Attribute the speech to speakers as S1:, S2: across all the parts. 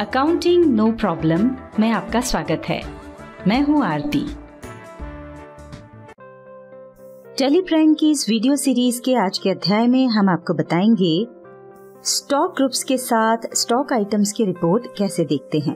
S1: Accounting no problem में आपका स्वागत है। मैं हूं आरती। टेलीप्रैंक की इस वीडियो सीरीज के आज के अध्याय में हम आपको बताएंगे स्टॉक ग्रुप्स के साथ स्टॉक आइटम्स की रिपोर्ट कैसे देखते हैं।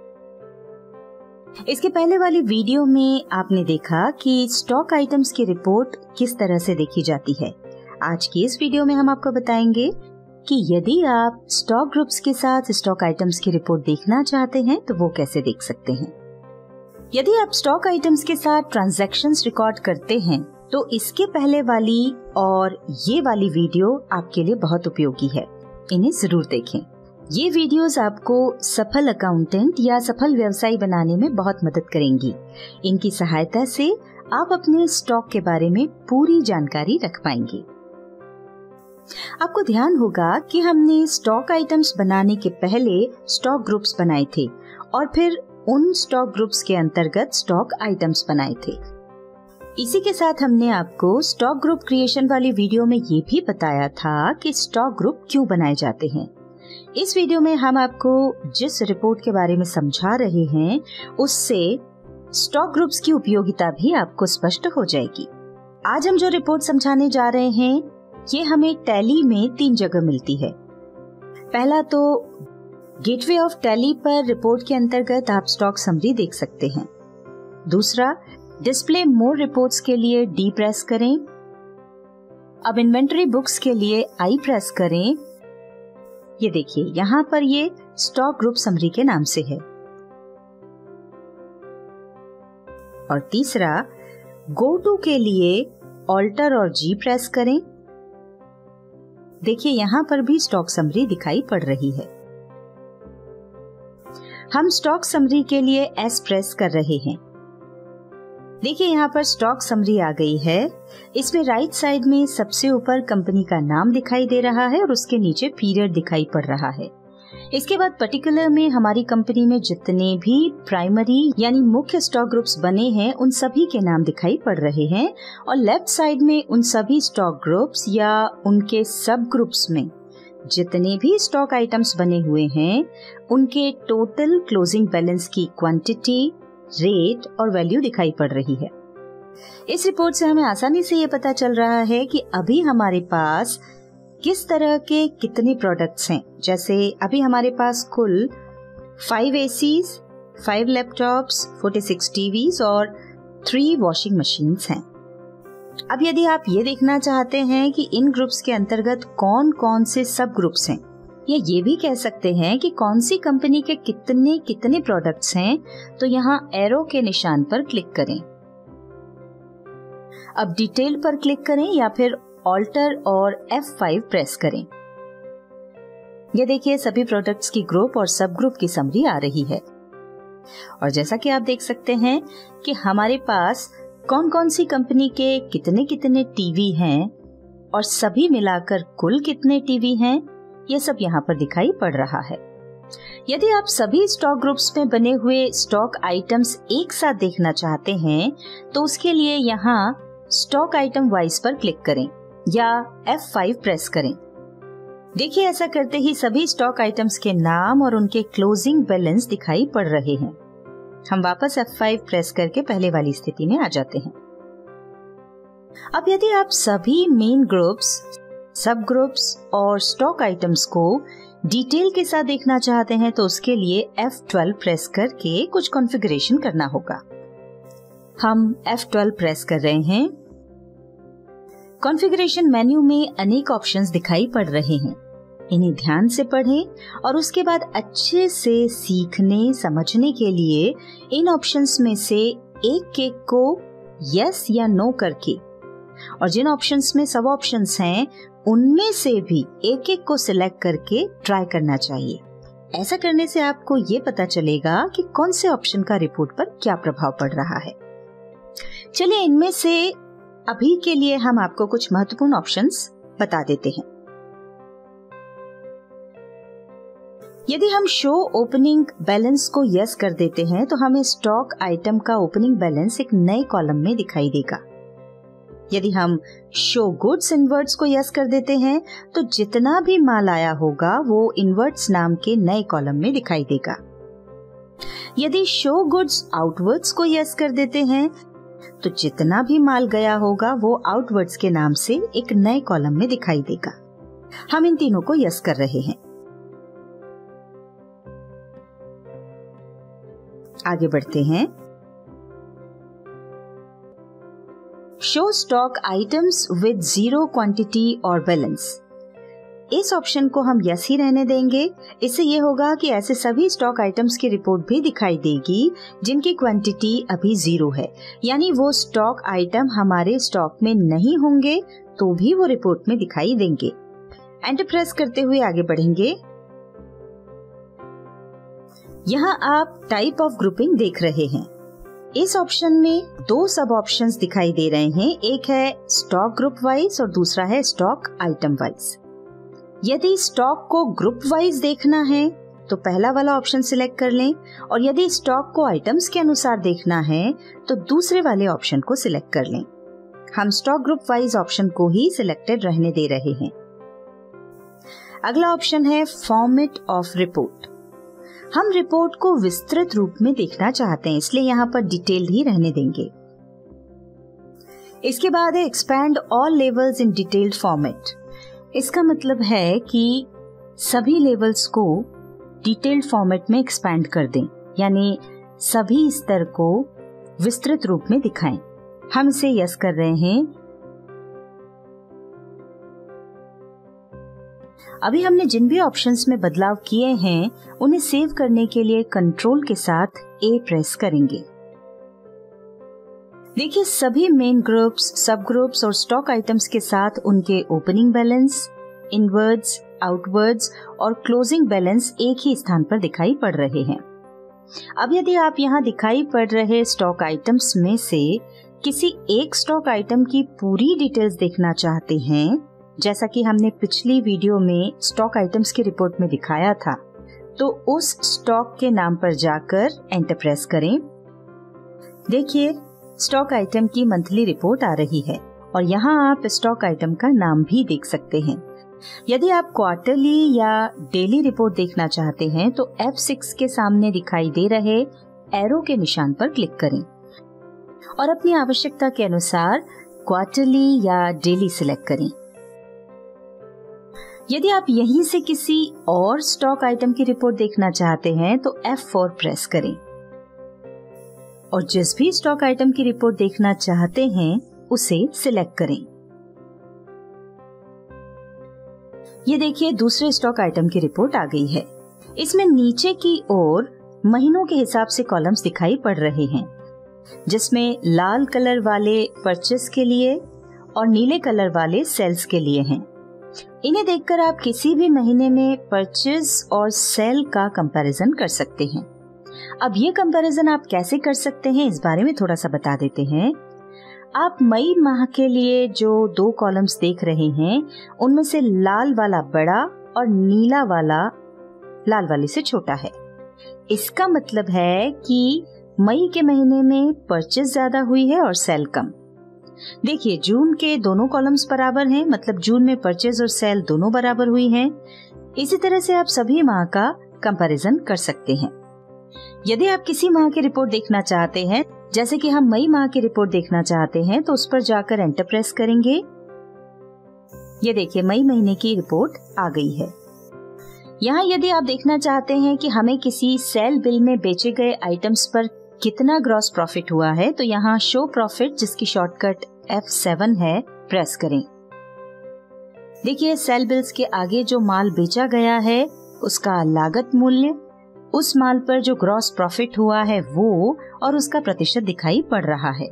S1: इसके पहले वाली वीडियो में आपने देखा कि स्टॉक आइटम्स की रिपोर्ट किस तरह से देखी जाती है। आज की इस वीडियो में हम आपको बताएंगे कि यदि आप स्टॉक ग्रुप्स के साथ स्टॉक आइटम्स की रिपोर्ट देखना चाहते हैं तो वो कैसे देख सकते हैं। यदि आप स्टॉक आइटम्स के साथ ट्रांजैक्शंस रिकॉर्ड करते हैं तो इसके पहले वाली और ये वाली वीडियो आपके लिए बहुत उपयोगी है, इन्हें जरूर देखें। ये वीडियोस आपको सफल अकाउंटेंट या सफल व्यवसायी बनाने में बहुत मदद करेंगी। इनकी सहायता से आप अपने स्टॉक के बारे में पूरी जानकारी रख पाएंगे। आपको ध्यान होगा कि हमने स्टॉक आइटम्स बनाने के पहले स्टॉक ग्रुप्स बनाए थे और फिर उन स्टॉक ग्रुप्स के अंतर्गत स्टॉक आइटम्स बनाए थे। इसी के साथ हमने आपको स्टॉक ग्रुप क्रिएशन वाली वीडियो में ये भी बताया था कि स्टॉक ग्रुप क्यों बनाए जाते हैं। इस वीडियो में हम आपको जिस रिपोर्ट के बारे में समझा रहे हैं उससे स्टॉक ग्रुप्स की उपयोगिता भी आपको स्पष्ट हो जाएगी। आज हम जो रिपोर्ट समझाने जा रहे हैं ये हमें टैली में 3 जगह मिलती है। पहला तो गेटवे ऑफ टैली पर रिपोर्ट के अंतर्गत आप स्टॉक समरी देख सकते हैं। दूसरा, डिस्प्ले मोर रिपोर्ट्स के लिए डी प्रेस करें। अब इन्वेंटरी बुक्स के लिए आई प्रेस करें। ये देखिए यहाँ पर ये स्टॉक ग्रुप समरी के नाम से है। और तीसरा, गो टू के लिए ऑल्टर और जी प्रेस करें। देखिए यहाँ पर भी स्टॉक समरी दिखाई पड़ रही है। हम स्टॉक समरी के लिए एस प्रेस कर रहे हैं। देखिए यहाँ पर स्टॉक समरी आ गई है। इसमें राइट साइड में सबसे ऊपर कंपनी का नाम दिखाई दे रहा है और उसके नीचे पीरियड दिखाई पड़ रहा है। इसके बाद पर्टिकुलर में हमारी कंपनी में जितने भी प्राइमरी यानी मुख्य स्टॉक ग्रुप्स बने हैं उन सभी के नाम दिखाई पड़ रहे हैं और लेफ्ट साइड में उन सभी स्टॉक ग्रुप्स या उनके सब ग्रुप्स में जितने भी स्टॉक आइटम्स बने हुए हैं उनके टोटल क्लोजिंग बैलेंस की क्वांटिटी, रेट और वैल्यू दिखाई पड़ रही है। इस रिपोर्ट से हमें आसानी से ये पता चल रहा है कि अभी हमारे पास किस तरह के कितने प्रोडक्ट्स हैं। जैसे अभी हमारे पास कुल 5 ACs, 5 लैपटॉप्स, 46 टीवीज और 3 वॉशिंग मशीन्स हैं। अब यदि आप ये देखना चाहते हैं कि इन ग्रुप्स के अंतर्गत कौन कौन से सब ग्रुप्स हैं या ये भी कह सकते हैं कि कौन सी कंपनी के कितने कितने प्रोडक्ट्स हैं, तो यहाँ एरो के निशान पर क्लिक करें। अब डिटेल पर क्लिक करें या फिर ऑल्टर और F5 प्रेस करें। ये देखिए सभी प्रोडक्ट्स की ग्रुप और सब ग्रुप की समरी आ रही है। और जैसा कि आप देख सकते हैं कि हमारे पास कौन कौन सी कंपनी के कितने कितने टीवी हैं और सभी मिलाकर कुल कितने टीवी हैं, ये सब यहाँ पर दिखाई पड़ रहा है। यदि आप सभी स्टॉक ग्रुप्स में बने हुए स्टॉक आइटम्स एक साथ देखना चाहते हैं तो उसके लिए यहाँ स्टॉक आइटम वाइज पर क्लिक करें या F5 प्रेस करें। देखिए ऐसा करते ही सभी स्टॉक आइटम्स के नाम और उनके क्लोजिंग बैलेंस दिखाई पड़ रहे हैं। हम वापस F5 प्रेस करके पहले वाली स्थिति में आ जाते हैं। अब यदि आप सभी मेन ग्रुप्स, सब ग्रुप्स और स्टॉक आइटम्स को डिटेल के साथ देखना चाहते हैं तो उसके लिए F12 प्रेस करके कुछ कॉन्फ़िगरेशन करना होगा। हम F12 प्रेस कर रहे हैं। कॉन्फ़िगरेशन मेन्यू में अनेक ऑप्शंस दिखाई पड़ रहे हैं। इन्हें ध्यान से पढ़ें और उसके बाद अच्छे से सीखने समझने के लिए इन ऑप्शंस में से एक को यस या नो करके और जिन ऑप्शंस में सब ऑप्शंस हैं उनमें से भी एक को सिलेक्ट करके ट्राई करना चाहिए। ऐसा करने से आपको ये पता चलेगा कि कौन से ऑप्शन का रिपोर्ट पर क्या प्रभाव पड़ रहा है। चलिए इनमें से अभी के लिए हम आपको कुछ महत्वपूर्ण ऑप्शंस बता देते हैं। यदि हम शो ओपनिंग बैलेंस को यस कर देते हैं तो हमें स्टॉक आइटम का ओपनिंग बैलेंस एक नए कॉलम में दिखाई देगा। यदि हम शो गुड्स इनवर्ट्स को यस कर देते हैं तो जितना भी माल आया होगा वो इनवर्ट्स नाम के नए कॉलम में दिखाई देगा। यदि शो गुड्स आउटवर्ड्स को यस कर देते हैं तो जितना भी माल गया होगा वो आउटवर्ड्स के नाम से एक नए कॉलम में दिखाई देगा। हम इन तीनों को यस कर रहे हैं। आगे बढ़ते हैं। Show stock items with 0 quantity और बैलेंस। इस ऑप्शन को हम यस ही रहने देंगे। इससे ये होगा कि ऐसे सभी स्टॉक आइटम्स की रिपोर्ट भी दिखाई देगी जिनकी क्वांटिटी अभी 0 है, यानी वो स्टॉक आइटम हमारे स्टॉक में नहीं होंगे तो भी वो रिपोर्ट में दिखाई देंगे। एंटर प्रेस करते हुए आगे बढ़ेंगे। यहाँ आप टाइप ऑफ ग्रुपिंग देख रहे हैं। इस ऑप्शन में 2 सब ऑप्शंस दिखाई दे रहे हैं, एक है स्टॉक ग्रुप वाइज और दूसरा है स्टॉक आइटम वाइज। यदि स्टॉक को ग्रुप वाइज देखना है तो पहला वाला ऑप्शन सिलेक्ट कर लें, और यदि स्टॉक को आइटम्स के अनुसार देखना है तो दूसरे वाले ऑप्शन को सिलेक्ट कर लें। हम स्टॉक ग्रुप वाइज ऑप्शन को ही सिलेक्टेड रहने दे रहे हैं। अगला ऑप्शन है फॉर्मेट ऑफ रिपोर्ट। हम रिपोर्ट को विस्तृत रूप में देखना चाहते हैं, इसलिए यहाँ पर डिटेल्ड ही रहने देंगे। इसके बाद है expand all levels in detailed format. इसका मतलब है कि सभी लेवल्स को डिटेल्ड फॉर्मेट में एक्सपैंड कर दें, यानी सभी स्तर को विस्तृत रूप में दिखाएं। हम इसे यस कर रहे हैं। अभी हमने जिन भी ऑप्शंस में बदलाव किए हैं उन्हें सेव करने के लिए कंट्रोल के साथ ए प्रेस करेंगे। देखिए सभी मेन ग्रुप्स, सब ग्रुप्स और स्टॉक आइटम्स के साथ उनके ओपनिंग बैलेंस, इनवर्ड्स, आउटवर्ड्स और क्लोजिंग बैलेंस एक ही स्थान पर दिखाई पड़ रहे हैं। अब यदि आप यहाँ दिखाई पड़ रहे स्टॉक आइटम्स में से किसी एक स्टॉक आइटम की पूरी डिटेल्स देखना चाहते हैं, जैसा कि हमने पिछली वीडियो में स्टॉक आइटम्स की रिपोर्ट में दिखाया था, तो उस स्टॉक के नाम पर जाकर एंटर प्रेस करें। देखिए स्टॉक आइटम की मंथली रिपोर्ट आ रही है और यहाँ आप स्टॉक आइटम का नाम भी देख सकते हैं। यदि आप क्वार्टरली या डेली रिपोर्ट देखना चाहते हैं तो F6 के सामने दिखाई दे रहे एरो के निशान पर क्लिक करें और अपनी आवश्यकता के अनुसार क्वार्टरली या डेली सिलेक्ट करें। यदि आप यहीं से किसी और स्टॉक आइटम की रिपोर्ट देखना चाहते हैं तो F4 प्रेस करें और जिस भी स्टॉक आइटम की रिपोर्ट देखना चाहते हैं उसे सिलेक्ट करें। ये देखिए दूसरे स्टॉक आइटम की रिपोर्ट आ गई है। इसमें नीचे की ओर महीनों के हिसाब से कॉलम्स दिखाई पड़ रहे हैं, जिसमें लाल कलर वाले परचेस के लिए और नीले कलर वाले सेल्स के लिए हैं। इन्हें देखकर आप किसी भी महीने में परचेस और सेल का कंपैरिजन कर सकते हैं। अब ये कंपैरिजन आप कैसे कर सकते हैं इस बारे में थोड़ा सा बता देते हैं। आप मई माह के लिए जो 2 कॉलम्स देख रहे हैं उनमें से लाल वाला बड़ा और नीला वाला लाल वाले से छोटा है। इसका मतलब है कि मई के महीने में परचेस ज्यादा हुई है और सेल कम। देखिए जून के दोनों कॉलम्स बराबर हैं, मतलब जून में परचेज और सेल दोनों बराबर हुई हैं। इसी तरह से आप सभी माह का कंपैरिजन कर सकते हैं। यदि आप किसी माह की रिपोर्ट देखना चाहते हैं, जैसे कि हम मई माह की रिपोर्ट देखना चाहते हैं, तो उस पर जाकर एंटर प्रेस करेंगे। ये देखिए मई महीने की रिपोर्ट आ गई है। यहाँ यदि आप देखना चाहते हैं कि हमें किसी सेल बिल में बेचे गए आइटम्स पर कितना ग्रॉस प्रॉफिट हुआ है, तो यहाँ शो प्रॉफिट, जिसकी शॉर्टकट F7 है, प्रेस करें। देखिए सेल बिल्स के आगे जो माल बेचा गया है उसका लागत मूल्य, उस माल पर जो ग्रॉस प्रॉफिट हुआ है वो, और उसका प्रतिशत दिखाई पड़ रहा है।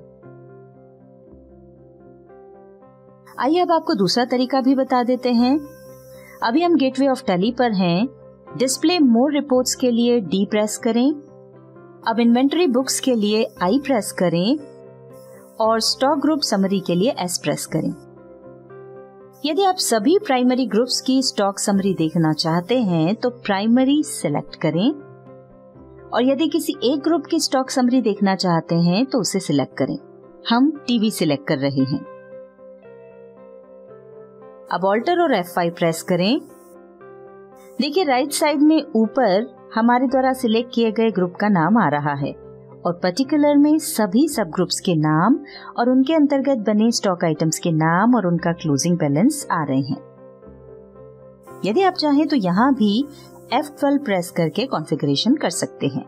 S1: आइए अब आपको दूसरा तरीका भी बता देते हैं। अभी हम गेटवे ऑफ टैली पर हैं। डिस्प्ले मोर रिपोर्ट्स के लिए D प्रेस करें। अब इन्वेंटरी बुक्स के लिए I प्रेस करें और स्टॉक ग्रुप समरी के लिए S प्रेस करें। यदि आप सभी प्राइमरी ग्रुप्स की स्टॉक समरी देखना चाहते हैं तो प्राइमरी सिलेक्ट करें, और यदि किसी एक ग्रुप की स्टॉक समरी देखना चाहते हैं तो उसे सिलेक्ट करें। हम टीवी सिलेक्ट कर रहे हैं। अब ऑल्टर और F5 प्रेस करें। देखिए राइट साइड में ऊपर हमारे द्वारा सिलेक्ट किए गए ग्रुप का नाम आ रहा है और पर्टिकुलर में सभी सब ग्रुप्स के नाम और उनके अंतर्गत बने स्टॉक आइटम्स के नाम और उनका क्लोजिंग बैलेंस आ रहे हैं। यदि आप चाहें तो यहाँ भी F12 प्रेस करके कॉन्फ़िगरेशन कर सकते हैं।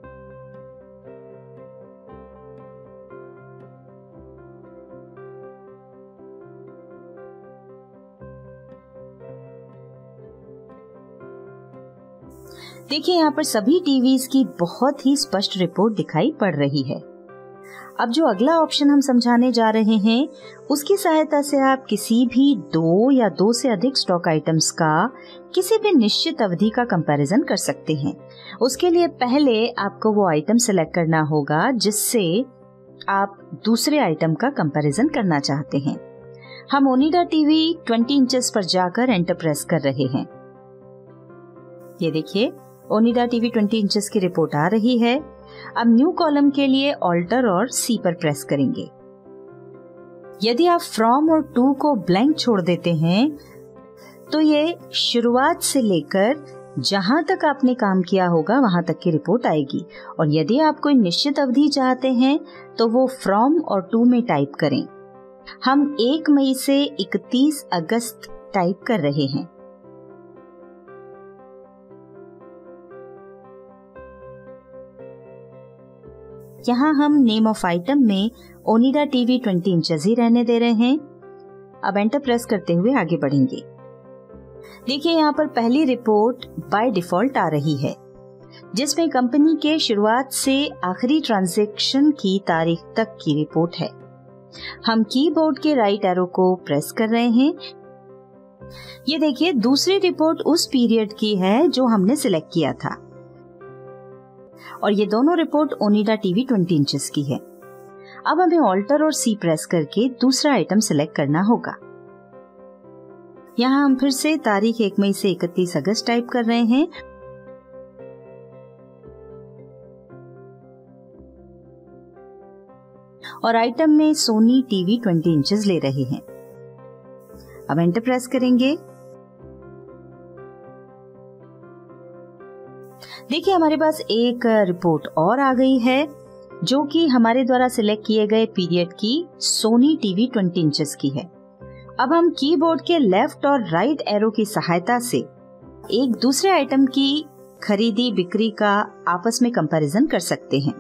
S1: देखिए यहाँ पर सभी टीवीज की बहुत ही स्पष्ट रिपोर्ट दिखाई पड़ रही है। अब जो अगला ऑप्शन हम समझाने जा रहे हैं उसकी सहायता से आप किसी भी 2 या 2 से अधिक स्टॉक आइटम्स का किसी भी निश्चित अवधि का कंपैरिजन कर सकते हैं। उसके लिए पहले आपको वो आइटम सेलेक्ट करना होगा जिससे आप दूसरे आइटम का कंपैरिजन करना चाहते हैं। हम ओनिडा टीवी 20 इंचेस पर जाकर एंटर प्रेस कर रहे हैं। ये देखिए ओनिडा टीवी 20 इंचेस की रिपोर्ट आ रही है। अब न्यू कॉलम के लिए ऑल्टर और सी पर प्रेस करेंगे। यदि आप फ्रॉम और टू को ब्लैंक छोड़ देते हैं तो ये शुरुआत से लेकर जहां तक आपने काम किया होगा वहां तक की रिपोर्ट आएगी और यदि आप कोई निश्चित अवधि चाहते हैं तो वो फ्रॉम और टू में टाइप करें। हम 1 मई से 31 अगस्त टाइप कर रहे हैं। यहाँ हम नेम ऑफ आइटम में ओनिडा टीवी 20 इंचेस ही रहने दे रहे हैं। अब एंटर प्रेस करते हुए आगे बढ़ेंगे। देखिए यहाँ पर पहली रिपोर्ट बाय डिफॉल्ट आ रही है जिसमें कंपनी के शुरुआत से आखिरी ट्रांजैक्शन की तारीख तक की रिपोर्ट है। हम कीबोर्ड के राइट एरो को प्रेस कर रहे हैं। ये देखिए दूसरी रिपोर्ट उस पीरियड की है जो हमने सिलेक्ट किया था और ये दोनों रिपोर्ट ओनिडा टीवी 20 इंचेस की है। अब हमें ऑल्टर और सी प्रेस करके दूसरा आइटम सिलेक्ट करना होगा। यहाँ हम फिर से तारीख 1 मई से 31 अगस्त टाइप कर रहे हैं और आइटम में सोनी टीवी 20 इंचेस ले रहे हैं। अब एंटर प्रेस करेंगे। देखिए हमारे पास एक रिपोर्ट और आ गई है जो कि हमारे द्वारा सिलेक्ट किए गए पीरियड की सोनी टीवी 20 इंचेस की है। अब हम कीबोर्ड के लेफ्ट और राइट एरो की सहायता से एक दूसरे आइटम की खरीदी बिक्री का आपस में कंपैरिजन कर सकते हैं।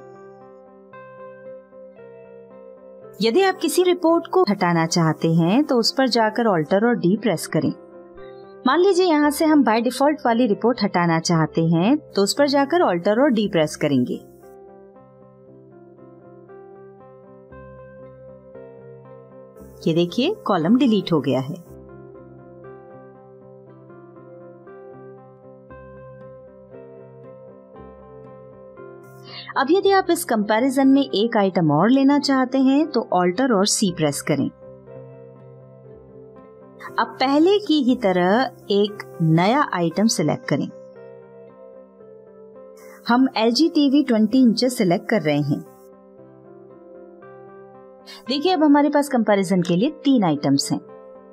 S1: यदि आप किसी रिपोर्ट को हटाना चाहते हैं तो उस पर जाकर ऑल्टर और डी प्रेस करें। मान लीजिए यहाँ से हम बाय डिफॉल्ट वाली रिपोर्ट हटाना चाहते हैं तो उस पर जाकर ऑल्टर और डी प्रेस करेंगे। ये देखिए कॉलम डिलीट हो गया है। अब यदि आप इस कंपैरिजन में एक आइटम और लेना चाहते हैं तो ऑल्टर और सी प्रेस करें। अब पहले की ही तरह एक नया आइटम सिलेक्ट करें। हम LG टीवी 20 इंचेस सिलेक्ट कर रहे हैं। देखिए अब हमारे पास कंपैरिजन के लिए 3 आइटम्स हैं।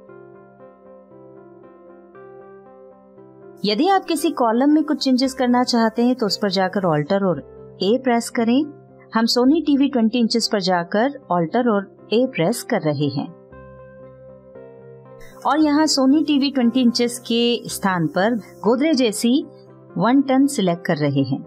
S1: यदि आप किसी कॉलम में कुछ चेंजेस करना चाहते हैं तो उस पर जाकर ऑल्टर और ए प्रेस करें। हम सोनी टीवी 20 इंचेस पर जाकर ऑल्टर और ए प्रेस कर रहे हैं और यहाँ सोनी टीवी 20 इंचेस के स्थान पर गोदरेज एसी 1 टन सिलेक्ट कर रहे हैं।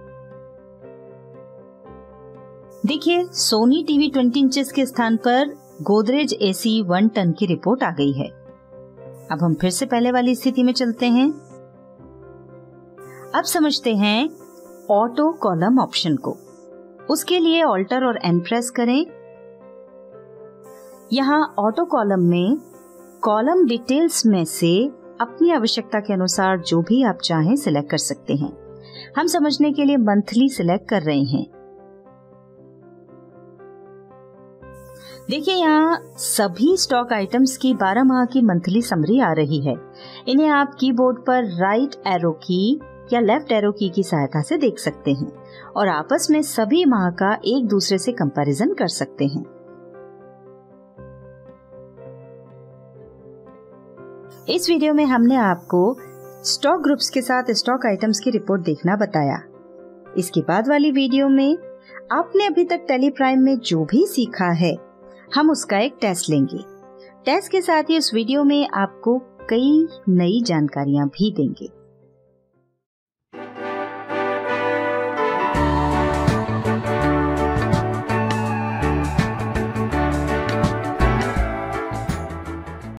S1: देखिए सोनी टीवी 20 इंचेस के स्थान पर गोदरेज एसी 1 टन की रिपोर्ट आ गई है। अब हम फिर से पहले वाली स्थिति में चलते हैं। अब समझते हैं ऑटो कॉलम ऑप्शन को। उसके लिए ऑल्टर और एन प्रेस करें। यहाँ ऑटो कॉलम में कॉलम डिटेल्स में से अपनी आवश्यकता के अनुसार जो भी आप चाहें सिलेक्ट कर सकते हैं। हम समझने के लिए मंथली सिलेक्ट कर रहे हैं। देखिए यहाँ सभी स्टॉक आइटम्स की 12 माह की मंथली समरी आ रही है। इन्हें आप कीबोर्ड पर राइट एरो की या लेफ्ट एरो की सहायता से देख सकते हैं और आपस में सभी माह का एक दूसरे से कंपैरिजन कर सकते हैं। इस वीडियो में हमने आपको स्टॉक ग्रुप्स के साथ स्टॉक आइटम्स की रिपोर्ट देखना बताया। इसके बाद वाली वीडियो में आपने अभी तक टेली प्राइम में जो भी सीखा है, हम उसका एक टेस्ट लेंगे। टेस्ट के साथ ही उस वीडियो में आपको कई नई जानकारियां भी देंगे।